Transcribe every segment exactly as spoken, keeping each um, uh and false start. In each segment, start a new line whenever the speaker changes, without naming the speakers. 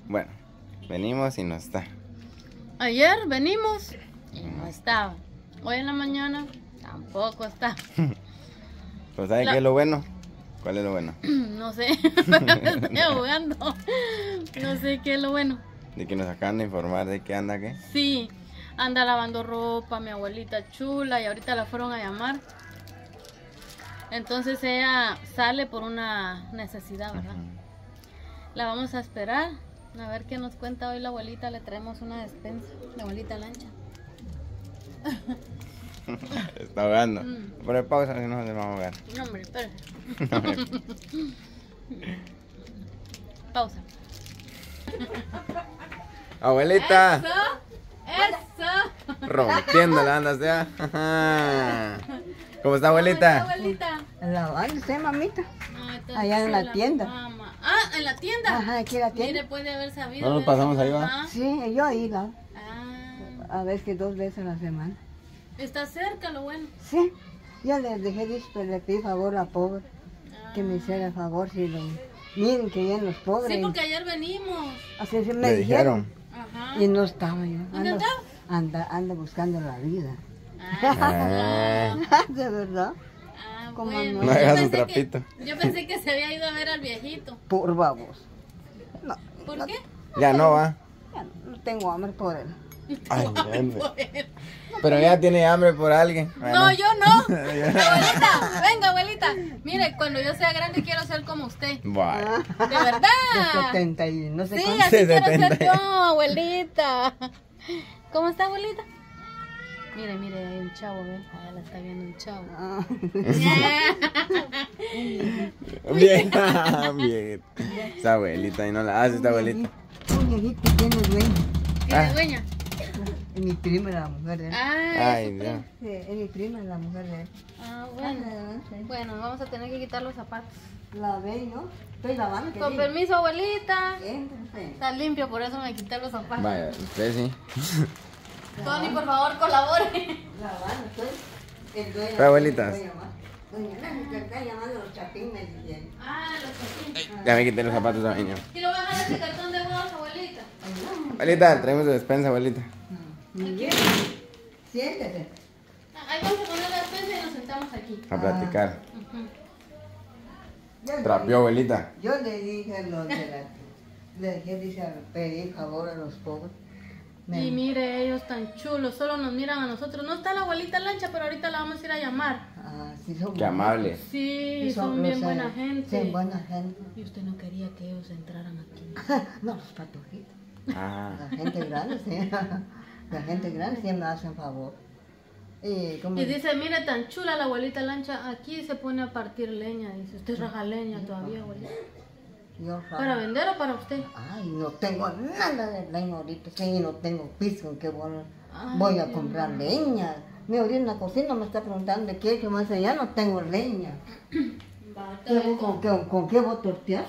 Bueno, venimos y no está.
Ayer venimos y no estaba. Hoy en la mañana tampoco está.
Pues ¿sabe
La...
qué es lo bueno? ¿Cuál es lo bueno?
No sé, pero me estoy ahogando. No sé qué es lo bueno.
De que nos acaban de informar de que anda qué.
Sí, anda lavando ropa, mi abuelita chula, y ahorita la fueron a llamar. Entonces ella sale por una necesidad, ¿verdad? Uh-huh. La vamos a esperar, a ver qué nos cuenta hoy la abuelita. Le traemos una despensa, la abuelita Lancha.
Está ahogando. Mm. Pone pausa, si no se va a ahogar.
No, hombre, espérate. No, hombre. Pausa.
Abuelita.
Eso, eso.
Rompiéndola, andas ya. ¿Cómo está, abuelita?
¿Cómo está, abuelita?
Lavándose, mamita.
Ah,
allá en la, la tienda.
Mamá. Ah, ¿en la tienda?
Ajá, aquí en la tienda.
Mire, puede haber sabido.
¿No nos pasamos ahí, va?
Sí, yo ahí, ¿no?
Ah.
A ver que dos veces a la semana.
Está cerca, lo bueno.
Sí, ya les dejé dicho, pero le pedí favor a la pobre. Ah. Que me hiciera favor, si lo... Miren que vienen los pobres.
Sí, porque ayer venimos.
Así se me dijeron.
Ajá.
Y no estaba yo.
¿Dónde
ando,
andaba?
Anda, anda buscando la vida.
Ah.
¿De verdad?
Ah,
como
bueno.
No hagas un trapito.
Que, yo pensé que se había ido a ver al viejito.
Por babos. No,
¿Por
no,
qué?
Ya no va.
Ya no, no tengo hambre por él.
Ay, hombre. Pero ella tiene hambre por alguien. Bueno.
No, yo no. Abuelita, venga, abuelita. Mire, cuando yo sea grande quiero ser como usted.
Bueno.
De verdad.
De setenta y no sé
sí,
cuánto.
así quiero
setenta.
ser yo, abuelita. ¿Cómo está, abuelita? Mire, mire, hay un chavo, ¿ven? Allá la está viendo un chavo. Ah.
Bien, bien. Esta abuelita, y no la hace esta abuelita.
Un viejito tiene dueño.
¿Tiene
Ah.
dueña?
Es mi prima, la mujer de él.
Ah,
Ay, Dios.
Sí, es mi prima, la mujer de él.
Ah, bueno. Bueno, vamos a tener que quitar los zapatos.
La ve, ¿no? Estoy lavando.
Con permiso, abuelita.
Entonces.
Está limpio, por eso me quité los zapatos.
Vaya, usted sí.
Tony, por favor, colabore.
Lavando, estoy. El dueño.
Pero, abuelitas.
Doña Nancy, te está llamando los chapines.
Ah, los chapines.
Ya me quité los zapatos a niño.
¿Y lo vas a dejar ese cartón de huevos, abuelita?
Abuelita, traemos de despensa, abuelita.
Bien. Siéntate.
Ahí vamos a poner la despensa y nos sentamos aquí.
A platicar.
Uh-huh.
Trapió, abuelita.
Yo le dije a los de la... Le dije, dice, pedir favor a los pobres. Me...
Y mire, ellos tan chulos, solo nos miran a nosotros. No está la abuelita Lancha, pero ahorita la vamos a ir a llamar.
Ah, sí, son
Qué amables.
Sí,
sí,
son,
son
bien
los,
buena gente.
Sí, buena gente.
Y usted no quería que ellos entraran aquí.
No, los patojitos.
Ah.
La gente grande, sí. La gente grande siempre hacen favor. Y, como...
y dice, mire, tan chula la abuelita Lancha, aquí se pone a partir leña. Dice, usted raja leña todavía, abuelita.
Yo,
¿Para vender o para usted?
Ay, no tengo nada de leña ahorita. Sí, no tengo piso en que voy,
Ay,
voy a
Dios
comprar
mío.
leña. Mi ahorita en la cocina me está preguntando de qué, que más allá no tengo leña. ¿Qué, voy- con, qué, ¿Con qué voy a tortear?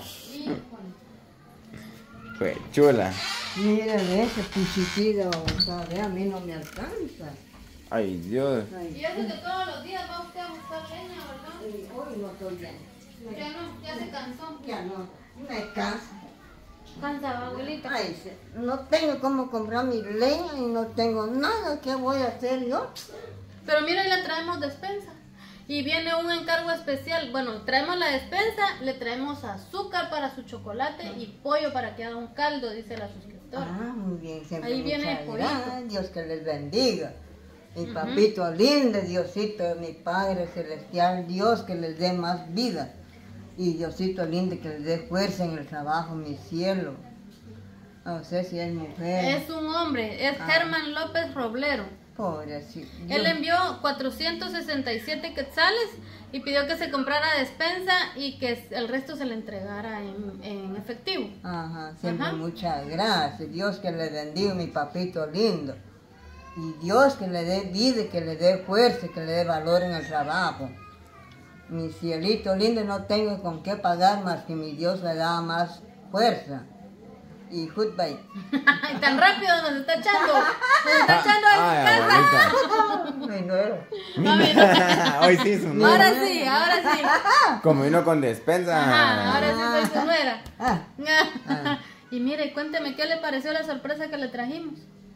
Fue chula.
Miren ese puchitito, ¿sabe? A mí no me alcanza.
Ay, Dios.
Ay,
Y eso que todos los días va usted a buscar leña, ¿verdad?
y hoy no estoy bien.
Ya no, ya se cansó.
Ya no, me cansa.
Cansa, abuelita.
Ay, sí, no tengo cómo comprar mi leña y no tengo nada. ¿Qué voy a hacer yo?
Pero mira, ahí le traemos despensa. Y viene un encargo especial. Bueno, traemos la despensa, le traemos azúcar para su chocolate y pollo para que haga un caldo, dice la suscriptora.
Ah, muy bien. Siempre
Ahí viene
muchas
el pollito.
gracias, Dios que les bendiga. Mi papito lindo, Diosito, mi Padre Celestial, Dios que les dé más vida. Y Diosito lindo que les dé fuerza en el trabajo, mi cielo. No sé si es mujer.
Es un hombre, es
Ah.
Germán López Roblero.
Pobrecito.
Él envió cuatrocientos sesenta y siete quetzales y pidió que se comprara despensa y que el resto se le entregara en, en efectivo.
Ajá, siempre
Ajá.
muchas gracias. Dios que le bendiga, mi papito lindo. Y Dios que le dé vida, que le dé fuerza, que le dé valor en el trabajo. Mi cielito lindo, no tengo con qué pagar más que mi Dios le da más fuerza. Y goodbye.
Ay, tan rápido nos está echando. Nos está echando a
Ay,
su casa.
abuelita.
Mi nuero.
Hoy sí su nuera.
Ahora sí, ahora sí.
Como vino con despensa.
Ajá, ahora sí soy su nuera.
Ah, ah.
Y mire, cuénteme, ¿qué le pareció la sorpresa que le trajimos?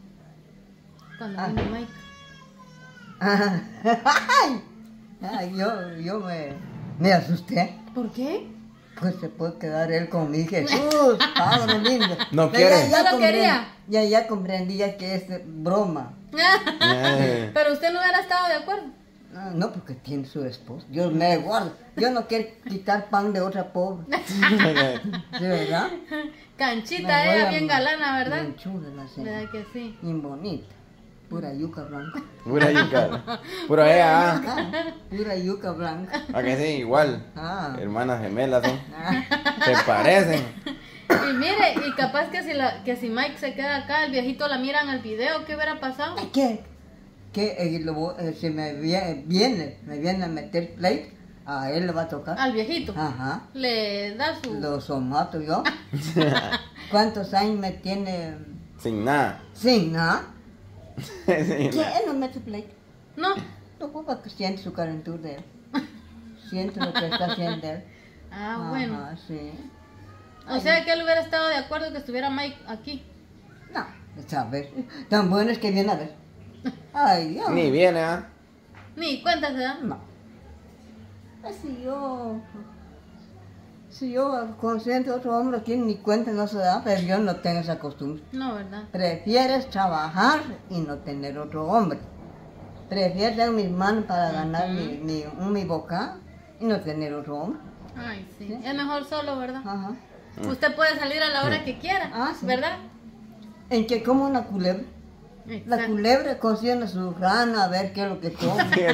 Cuando
Ah.
vino Mike.
Ah, ay, ay, yo, yo me, me asusté.
¿Por qué?
Pues se puede quedar él con mi Jesús, Padre lindo.
No
Pero
quiere.
¿No lo
comprend-
quería?
Ya, ya comprendía que es broma.
Eh,
Pero usted no hubiera estado de acuerdo.
No, no, porque tiene su esposo. Yo me guardo. Yo no quiero quitar pan de otra pobre. ¿Sí, verdad?
Canchita,
Me voy
ella
a-
bien galana, ¿verdad?
Bien chula la señora.
¿Verdad que sí?
Bien bonita. Pura yuca blanca.
Pura yuca. Pura ella, ah.
Ah, pura yuca blanca.
¿A que sí? Igual.
Ah.
Hermanas gemelas son.
Ah.
Se parecen.
Y mire, y capaz que si, la, que si Mike se queda acá, el viejito la mira en el video, ¿qué hubiera pasado?
¿Qué? ¿Qué? Eh, lo voy- eh, si me vie- viene, me viene a meter play, a él le va a tocar.
Al viejito.
Ajá.
Le da su...
Lo somato yo. ¿Cuántos años me tiene
Sin nada.
sin nada?
Sin
¿Qué?
nada.
Él no mete play.
No.
No, pues para que siente su calentura de él. Siente lo que está haciendo él.
Ah, bueno.
Ajá, sí.
O sea que él hubiera estado de acuerdo que estuviera Mike aquí.
No, a ver. Tan bueno es que viene a ver. Ay, Dios.
Ni viene, ¿ah?
Ni cuenta se da.
No. Pues si yo. Si yo consiento a otro hombre aquí, ni cuenta no se da, pero yo no tengo esa costumbre.
No, ¿verdad?
Prefieres trabajar y no tener otro hombre. Prefieres dar mis manos para ganar mi, mi, un, mi boca y no tener otro hombre.
Ay, sí. Es mejor solo, ¿verdad?
Ajá.
Usted puede salir a la hora que quiera,
Ah, sí.
¿verdad?
En que como una culebra. La
Exacto.
culebra cocina su rana a ver qué es lo que come.
Qué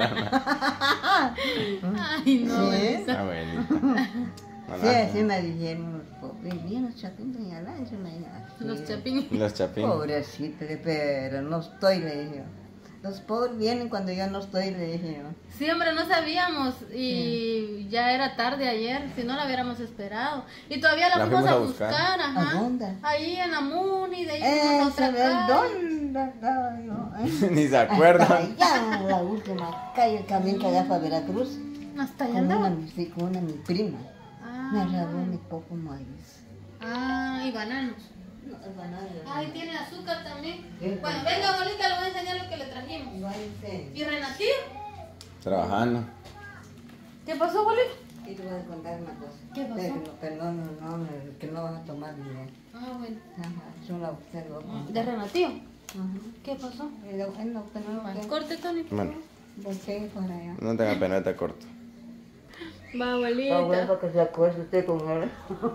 rana.
Ay, no.
Sí.
Elisa.
Abuelita.
Sí, así me dijeron los pobres. Bien, los chapines y alanza, me dijeron.
Los
Sí.
chapines.
Los chapines.
Pobrecita, pero no estoy, le dije. Los pobres vienen cuando yo no estoy, le dije.
Sí, hombre, no sabíamos y ya era tarde ayer, si no la hubiéramos esperado. Y todavía la,
La
fuimos,
fuimos
a
a buscar.
buscar, ajá.
¿A dónde?
Ahí en Amuni, de ahí fuimos a
Ese
otra
del
calle.
dónde estaba yo, ¿eh?
Ni se
Hasta
acuerdan.
allá, la última calle, camino que allá para Veracruz.
Hasta allá
Con una,
andaba.
sí, con una mi prima. Me
Ah,
robó mi poco maíz.
ah, y bananos.
No, es banana.
Ay, tiene azúcar también.
Sí.
Bueno, venga, abuelita, le voy a enseñar lo que le trajimos. ¿Y Renatío?
Trabajando.
¿Qué pasó, abuelita?
Y te voy a contar una cosa.
¿Qué pasó?
Pero, pero no, no, no, que no vas a tomar dinero.
Ah, bueno.
Ajá, solo a usted lo va a
¿De Renatío?
Ajá.
¿Qué pasó?
Y lo- él no, que no lo
Bueno,
quiere.
corte, Tony. por
Bueno,
favor.
Voltee para allá.
no tenga pena, te corto.
Va, abuelita.
para que se acuerde usted con él.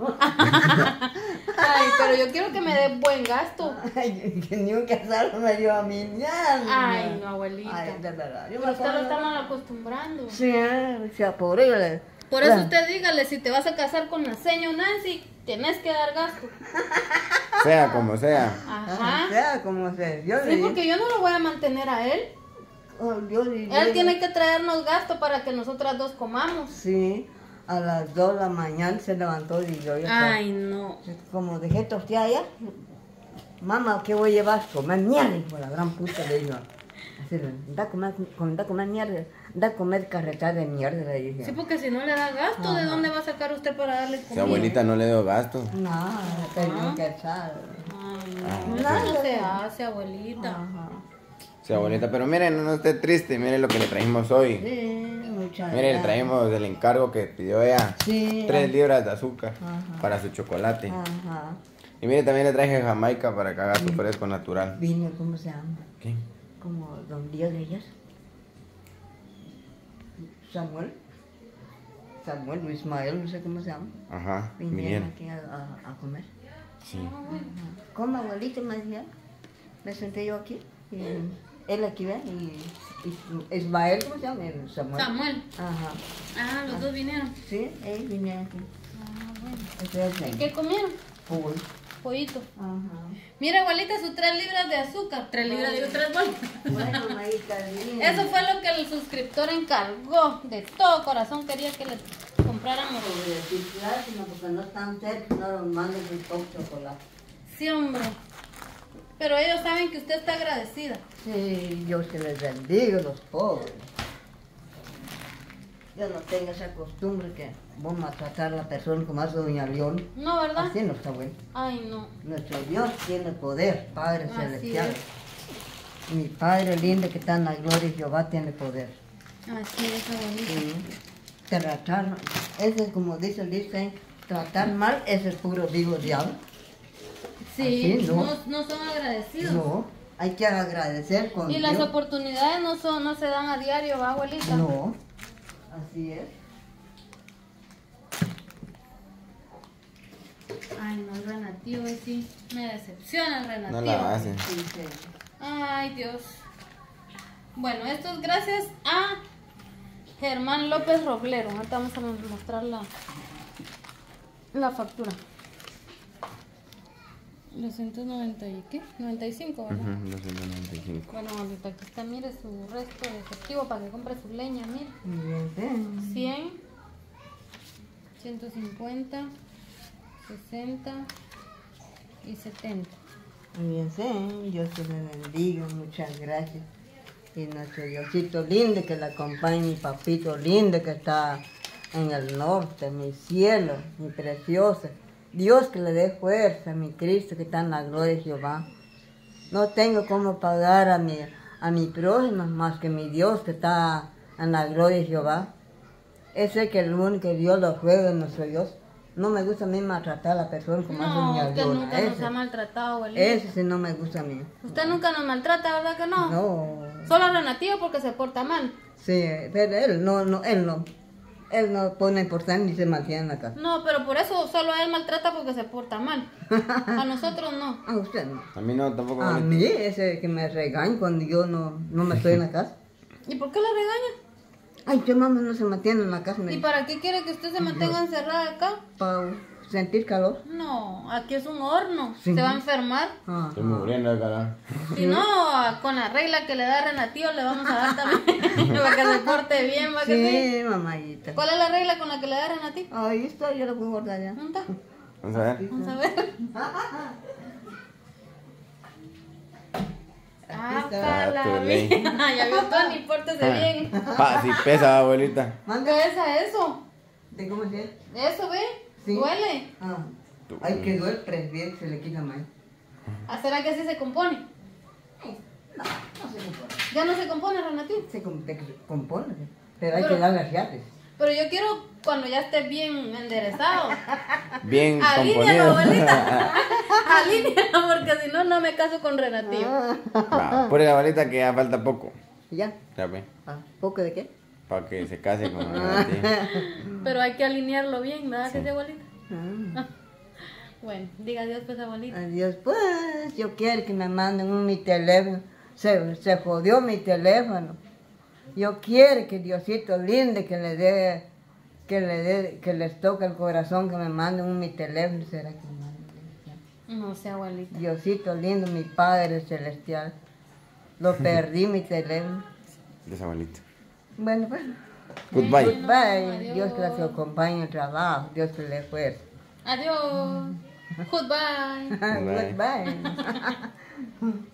Ay, pero yo quiero que me dé buen gasto.
Ay, que ni un casado me dio a mí.
Ay, no, abuelita.
Ay, de verdad. Yo
Pero
me
usted lo
acuerdo-
está mal acostumbrando.
Sí, eh, se apure.
Por eso usted dígale, si te vas a casar con la señora Nancy, tenés que dar gasto.
Sea como sea.
Ajá.
Sea como sea. Yo
Sí,
le
porque yo no lo voy a mantener a él.
oh, yo le- yo
Él
le-
tiene que traernos gasto para que nosotras dos comamos.
Sí, a las dos de la mañana se levantó y yo ya
Ay, no.
como dejé tostear allá, mamá, ¿qué voy a llevar? Comer mierda, hijo de la gran puta, le digo. Así, da a comer, com- da a comer mierda, da a comer carreta de mierda, le dije.
Sí, porque si no le da gasto, ¿de dónde va a sacar usted para darle
Si
comida?
abuelita no le dio gasto.
No, tengo que echar.
Ay,
Ah,
no, eso no se hace, abuelita.
Ajá.
Sí, abuelita, pero miren, no, no esté triste, miren lo que le trajimos hoy.
Sí, muchas
Miren, le
gracias.
trajimos el encargo que pidió ella.
Sí.
Tres libras de azúcar
Ajá.
para su chocolate.
Ajá.
Y mire, también le traje jamaica para que haga su fresco natural.
Vino, ¿cómo se llama?
¿Qué?
Como don Dios de ellas. Samuel. Samuel o Ismael, no sé cómo se llama.
Ajá,
Vinieron
vinieron.
aquí a, a- a comer.
Sí.
¿Cómo, abuelita? Me dijeron. Me senté yo aquí. Y él aquí, ¿ve? Y, y Ismael, ¿cómo se llama? El Samuel.
Samuel.
Ajá.
Ah, los dos vinieron.
Sí, ellos vinieron aquí.
Ah, bueno.
Ese es
¿Y
el
qué comieron?
fútbol.
Pollito.
Ajá.
Mira, abuelita, sus tres libras de azúcar. Tres libras, digo, tres bolsas.
Bueno, maíta, linda.
Eso fue lo que el suscriptor encargó. De todo corazón quería que le compráramos.
Pobrecito, lástima, porque no están cerca, no los manden su top chocolate.
Sí, hombre. Pero ellos saben que usted está agradecida.
Sí, Dios que les bendiga a los pobres. Yo no tengo esa costumbre que vamos a tratar a la persona como hace doña León.
No, ¿verdad?
Así no está bueno.
Ay, no.
Nuestro Dios tiene poder, Padre
Así
Celestial.
es.
Mi Padre lindo que está en la gloria, Jehová tiene poder.
Así es, abuelita.
Mm. Tratar, ese es como dice el dice, tratar mal es el puro vivo diablo.
Sí,
Así, ¿no?
no, no son agradecidos.
No, hay que agradecer con
Y
Dios.
las oportunidades no son, no se dan a diario, ¿va, abuelita?
No, así es.
Ay, no, el Renatío, hoy sí, me decepciona el Renatío.
No la hacen.
Sí, sí.
Ay, Dios. Bueno, esto es gracias a Germán López Roblero. Ahorita vamos a mostrar la, la factura. doscientos noventa y qué? noventa y cinco, ¿verdad?
Ujú, doscientos noventa y cinco.
Bueno, ahorita aquí está, mire su resto de efectivo para que compre su leña, mire.
Bien, bien.
cien, ciento cincuenta, sesenta y setenta.
Bien, sí. Dios te le bendiga, muchas gracias. Y nuestro Diosito lindo que le acompañe, mi papito lindo que está en el norte, mi cielo, mi preciosa. Dios que le dé fuerza, mi Cristo que está en la gloria de Jehová. No tengo cómo pagar a mi, a mi prójimo más que mi Dios que está en la gloria de Jehová. Ese que el único Dios lo juega en nuestro Dios. No me gusta a mí maltratar a la persona como hace mi
No, usted
abuela.
nunca nos
Ese,
ha maltratado, abuelita.
ese sí no me gusta a mí.
Usted nunca nos maltrata, ¿verdad que no?
No.
Solo Renatío porque se porta mal.
Sí, pero él no, no, él no. Él no pone importancia ni se mantiene en la casa.
No, pero por eso solo él maltrata porque se porta mal. A nosotros no.
A usted no.
A mí no, tampoco.
A
abuelita.
mí, ese que me regaña cuando yo no, no me estoy en la casa.
¿Y por qué la regaña?
Ay, yo mamá no se mantiene en la casa. Me
¿Y para qué quiere que usted se mantenga encerrada acá?
para sentir calor.
No, aquí es un horno.
Sí.
Se va a enfermar.
Ah.
Estoy muriendo de calor.
Si no, con la regla que le da Renatío le vamos a dar también. Para que se porte bien, ¿va que sí?
Sí, mamadita.
¿Cuál es la regla con la que le da Renatío?
Ahí está, yo lo puedo guardar ya.
¿Dónde está?
Vamos a ver.
Vamos a ver. Ah,
está.
para
Ah, tu
la
ley.
vida. Ya vio Tony, pórtese bien.
Pa, si pesa, abuelita.
Manda.
¿Qué es a eso?
¿De cómo se llama?
Eso, ¿ve?
Sí.
Duele.
Ah. Ay, que duele, tres bien, se le quita más.
¿Ah, ¿Será que así se compone?
No, no se compone.
Ya no se compone, Renatío.
Se com- te compone, pero hay
Pero-
que darle afiates.
Pero yo quiero cuando ya esté bien enderezado.
Bien
Alínealo,
componido.
abuelita. Alínealo, porque si no, no me caso con Renatío.
Va, pone la abuelita que ya falta poco.
¿Ya?
Ya ve.
Ah, ¿poco de qué?
Para que se case con la tía.
Pero hay que alinearlo bien, ¿verdad que
Sí.
sí, abuelita?
Ah.
Bueno, diga adiós, pues, abuelita.
Adiós, pues yo quiero que me manden un mi teléfono. Se, se jodió mi teléfono. Yo quiero que Diosito lindo que le dé, que le dé, que les toque el corazón, que me manden un mi teléfono. ¿Será que me manden?
No sé, abuelita.
Diosito lindo, mi Padre Celestial. Lo perdí mi teléfono.
De esa abuelita.
Bueno, pues.
Goodbye.
Goodbye.
Adiós.
Dios que las acompañe en el trabajo. Dios que le dé fuerza.
Adiós. Goodbye.
Bye.
Goodbye.